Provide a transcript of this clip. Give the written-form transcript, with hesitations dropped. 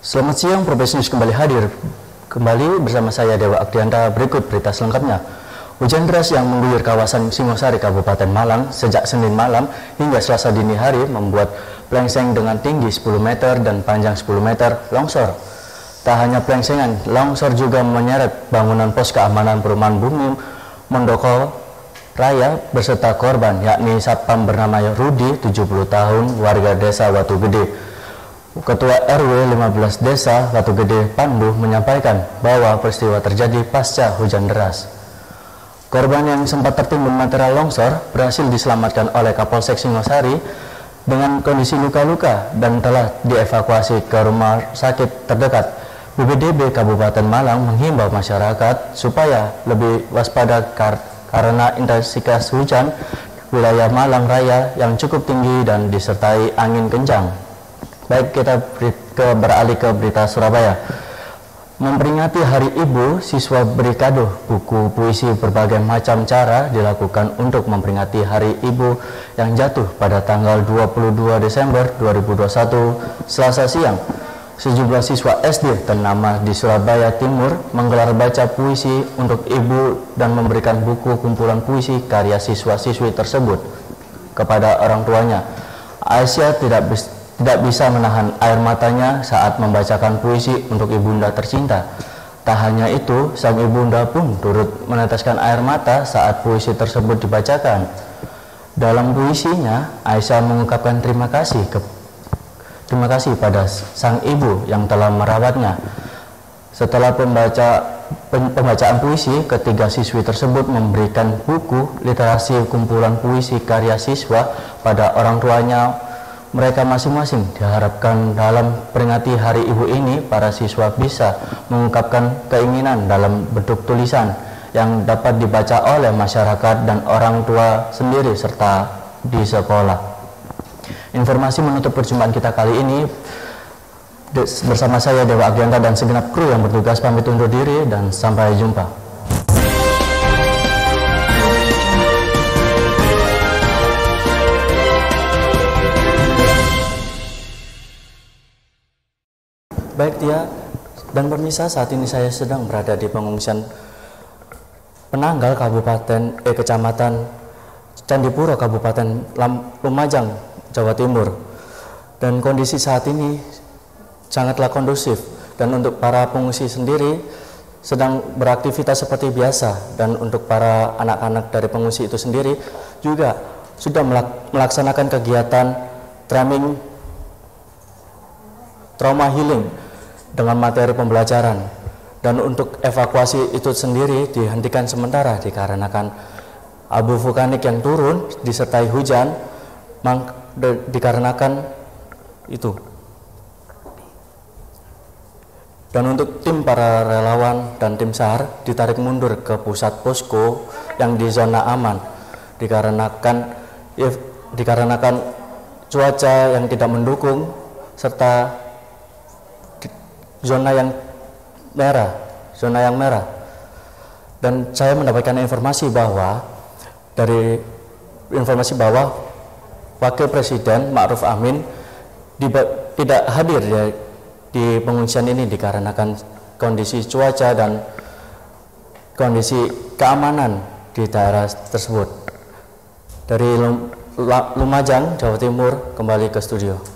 Selamat siang, Probes kembali hadir. Kembali bersama saya Dewa Akdianta, berikut berita selengkapnya. Hujan deras yang mengguyur kawasan Singosari, Kabupaten Malang sejak Senin malam hingga Selasa dini hari membuat plengseng dengan tinggi 10 meter dan panjang 10 meter longsor. Tak hanya plengsengan, longsor juga menyeret bangunan pos keamanan perumahan Bumi Mondoko Raya beserta korban, yakni satpam bernama Rudi, 70 tahun, warga desa Watu Gede. Ketua RW 15 Desa Watu Gede Pandu menyampaikan bahwa peristiwa terjadi pasca hujan deras. Korban yang sempat tertimbun material longsor berhasil diselamatkan oleh Kapolsek Singosari dengan kondisi luka-luka dan telah dievakuasi ke rumah sakit terdekat. BPDB Kabupaten Malang menghimbau masyarakat supaya lebih waspada karena intensitas hujan wilayah Malang Raya yang cukup tinggi dan disertai angin kencang. Baik, kita beralih ke berita Surabaya. Memperingati Hari Ibu, siswa beri kado buku puisi berbagai macam cara dilakukan untuk memperingati Hari Ibu yang jatuh pada tanggal 22 Desember 2021 Selasa siang. Sejumlah siswa SD ternama di Surabaya Timur menggelar baca puisi untuk ibu dan memberikan buku kumpulan puisi karya siswa-siswi tersebut kepada orang tuanya. Aisyah tidak bisa menahan air matanya saat membacakan puisi untuk ibunda tercinta. Tak hanya itu, sang ibunda pun turut meneteskan air mata saat puisi tersebut dibacakan. Dalam puisinya, Aisyah mengungkapkan terima kasih pada sang ibu yang telah merawatnya. Setelah pembacaan puisi, ketiga siswi tersebut memberikan buku literasi kumpulan puisi karya siswa pada orang tuanya mereka masing-masing. Diharapkan dalam peringati Hari Ibu ini, para siswa bisa mengungkapkan keinginan dalam bentuk tulisan yang dapat dibaca oleh masyarakat dan orang tua sendiri serta di sekolah. Informasi menutup perjumpaan kita kali ini. Bersama saya Dewa Akdianta dan segenap kru yang bertugas pamit undur diri dan sampai jumpa. Baik Tia dan pemirsa, saat ini saya sedang berada di pengungsian Penanggal Kecamatan Candipuro, Kabupaten Lumajang, Jawa Timur. Dan kondisi saat ini sangatlah kondusif, dan untuk para pengungsi sendiri sedang beraktivitas seperti biasa, dan untuk para anak-anak dari pengungsi itu sendiri juga sudah melaksanakan kegiatan trauma healing dengan materi pembelajaran. Dan untuk evakuasi itu sendiri dihentikan sementara dikarenakan abu vulkanik yang turun disertai hujan, dikarenakan itu. Dan untuk tim para relawan dan tim SAR ditarik mundur ke pusat posko yang di zona aman dikarenakan cuaca yang tidak mendukung serta zona yang merah. Dan saya mendapatkan informasi bahwa Wakil Presiden Ma'ruf Amin tidak hadir di pengungsian ini dikarenakan kondisi cuaca dan kondisi keamanan di daerah tersebut. Dari Lumajang, Jawa Timur, kembali ke studio.